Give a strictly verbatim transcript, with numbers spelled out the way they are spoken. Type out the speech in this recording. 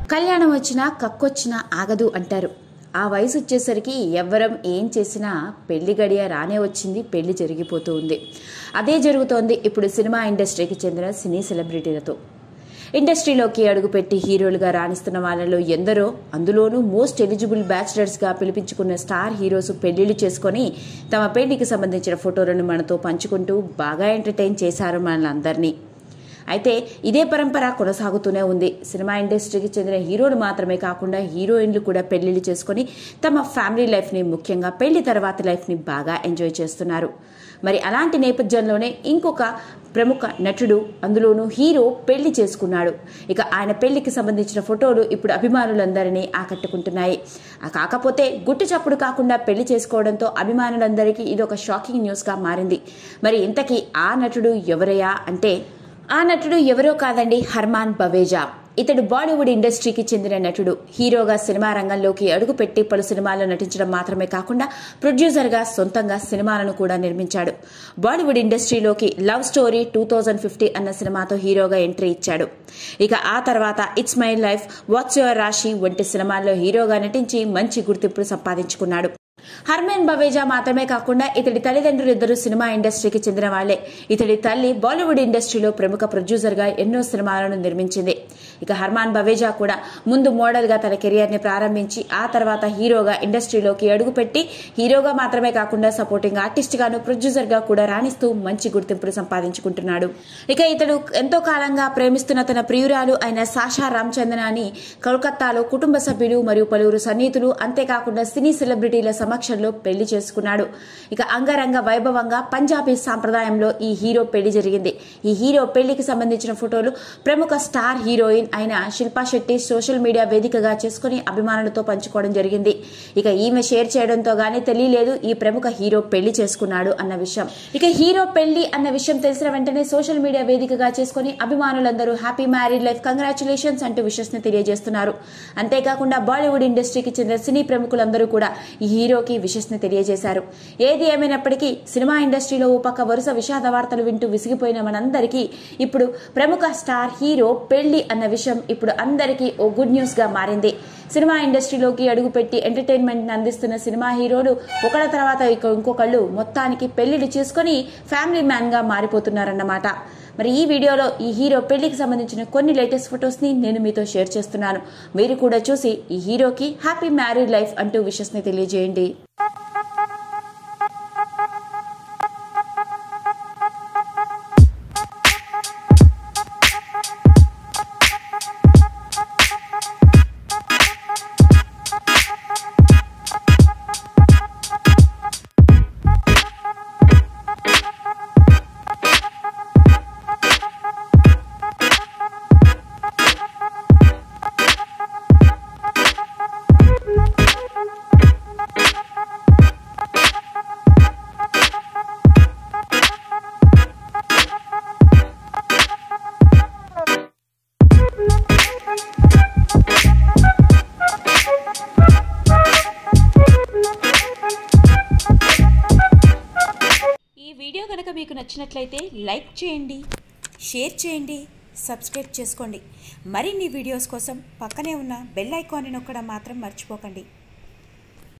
కళ్యాణం వచ్చినా కక్కొచ్చినా ఆగదు అంటారు. ఆ వయసు వచ్చేసరికి ఎవ్వరం ఏం చేసినా పెళ్లి గడియ రానే వచ్చింది, పెళ్లి జరిగిపోతూ ఉంది. అదే జరుగుతోంది ఇప్పుడు సినిమా ఇండస్ట్రీకి చెందిన సినీ సెలబ్రిటీలతో. ఇండస్ట్రీలోకి అడుగుపెట్టి హీరోలుగా రాణిస్తున్న వాళ్ళలో ఎందరో, అందులోనూ మోస్ట్ ఎలిజిబుల్ బ్యాచిలర్స్గా పిలిపించుకున్న స్టార్ హీరోస్ పెళ్లిళ్లు చేసుకొని తమ పెళ్లికి సంబంధించిన ఫోటోలను మనతో పంచుకుంటూ బాగా ఎంటర్టైన్ చేశారు మనలందరినీ. అయితే ఇదే పరంపర కొనసాగుతూనే ఉంది. సినిమా ఇండస్ట్రీకి చెందిన హీరోలు మాత్రమే కాకుండా హీరోయిన్లు కూడా పెళ్లిళ్ళు చేసుకుని తమ ఫ్యామిలీ లైఫ్ని, ముఖ్యంగా పెళ్లి తర్వాత లైఫ్ని బాగా ఎంజాయ్ చేస్తున్నారు. మరి అలాంటి నేపథ్యంలోనే ఇంకొక ప్రముఖ నటుడు, అందులోనూ హీరో పెళ్లి చేసుకున్నాడు. ఇక ఆయన పెళ్లికి సంబంధించిన ఫోటోలు ఇప్పుడు అభిమానులందరినీ ఆకట్టుకుంటున్నాయి. కాకపోతే గుట్టు చప్పుడు కాకుండా పెళ్లి చేసుకోవడంతో అభిమానులందరికీ ఇది ఒక షాకింగ్ న్యూస్గా మారింది. మరి ఇంతకీ ఆ నటుడు ఎవరయ్యా అంటే, ఆ నటుడు ఎవరో కాదండి, హర్మాన్ బవేజా. ఇతడు బాలీవుడ్ ఇండస్ట్రీకి చెందిన నటుడు. హీరోగా సినిమా రంగంలోకి అడుగుపెట్టి పలు సినిమాల్లో నటించడం మాత్రమే కాకుండా ప్రొడ్యూసర్గా సొంతంగా సినిమాలను కూడా నిర్మించాడు. బాలీవుడ్ ఇండస్ట్రీలోకి love story two thousand fifty అన్న సినిమాతో హీరోగా ఎంట్రీ ఇచ్చాడు. ఇక ఆ తర్వాత it's my life, what's your Raashee వంటి సినిమాల్లో హీరోగా నటించి మంచి గుర్తింపు సంపాదించుకున్నాడు. హర్మాన్ బవేజా మాత్రమే కాకుండా ఇతడి తల్లిదండ్రులు ఇద్దరు సినిమా ఇండస్ట్రీకి చెందిన వాళ్లే. ఇతడి తల్లి బాలీవుడ్ ఇండస్ట్రీలో ప్రముఖ ప్రొడ్యూసర్గా ఎన్నో సినిమాలను నిర్మించింది. ఇక హర్మాన్ బవేజా కూడా ముందు మోడల్గా తన కెరియర్ ని ప్రారంభించి ఆ తర్వాత హీరోగా ఇండస్ట్రీలోకి అడుగుపెట్టి హీరోగా మాత్రమే కాకుండా సపోర్టింగ్ ఆర్టిస్ట్ గాను, ప్రొడ్యూసర్ గా కూడా రాణిస్తూ మంచి గుర్తింపును సంపాదించుకుంటున్నాడు. ఇక ఇతడు ఎంతో కాలంగా ప్రేమిస్తున్న తన ప్రియురాలు అయిన సాషా రామచంద్రనాని కోల్కతాలో కుటుంబ సభ్యులు మరియు పలువురు సన్నిహితులు, అంతేకాకుండా సినీ సెలబ్రిటీల సమక్షంలో పెళ్లి చేసుకున్నాడు. ఇక అంగరంగ వైభవంగా పంజాబీ సాంప్రదాయంలో ఈ హీరో పెళ్లి జరిగింది. ఈ హీరో పెళ్లికి సంబంధించిన ఫోటోలు ప్రముఖ స్టార్ హీరోయిన్ అయిన శిల్పా శెట్టి సోషల్ మీడియా వేదికగా చేసుకుని అభిమానులతో పంచుకోవడం జరిగింది. ఇక ఈమె షేర్ చేయడంతో గానీ తెలియలేదు ఈ ప్రముఖ హీరో పెళ్లి చేసుకున్నాడు అన్న విషయం. ఇక హీరో పెళ్లి అన్న విషయం తెలిసిన వెంటనే సోషల్ మీడియా వేదికగా చేసుకుని అభిమానులందరూ హ్యాపీ మ్యారీడ్ లైఫ్, కంగ్రాచులేషన్స్ అంటూ విషెస్ ని తెలియజేస్తున్నారు. అంతేకాకుండా బాలీవుడ్ ఇండస్ట్రీకి చెందిన సినీ ప్రముఖులందరూ కూడా ఈ హీరోకి విషెస్ ని తెలియజేశారు. ఏది ఏమైనప్పటికీ సినిమా ఇండస్ట్రీలో ఓ పక్క వరుస విషాద వార్తలు వింటూ విసిగిపోయిన మనందరికీ ఇప్పుడు ప్రముఖ స్టార్ హీరో పెళ్లి అన్న విషయం ఇప్పుడు అందరికీ ఓ గుడ్ న్యూస్ గా మారింది. సినిమా ఇండస్ట్రీలోకి అడుగుపెట్టి ఎంటర్టైన్మెంట్ అందిస్తున్న సినిమా హీరోలు ఒకళ్ళ తర్వాత ఇంకొకళ్ళు మొత్తానికి పెళ్లిళ్ళు చేసుకుని ఫ్యామిలీ మ్యాన్ గా మారిపోతున్నారన్నమాట. మరి ఈ వీడియోలో ఈ హీరో పెళ్లికి సంబంధించిన కొన్ని లేటెస్ట్ ఫొటోస్ ని నేను మీతో షేర్ చేస్తున్నాను. మీరు కూడా చూసి ఈ హీరోకి హ్యాపీ మ్యారీడ్ లైఫ్ అంటూ విషెస్ ని తెలియజేయండి. ఈ వీడియో కనుక మీకు నచ్చినట్లయితే లైక్ చేయండి, షేర్ చేయండి, సబ్స్క్రైబ్ చేసుకోండి. మరిన్ని వీడియోస్ కోసం పక్కనే ఉన్న బెల్ ఐకాన్ని నొక్కడం మాత్రం మర్చిపోకండి.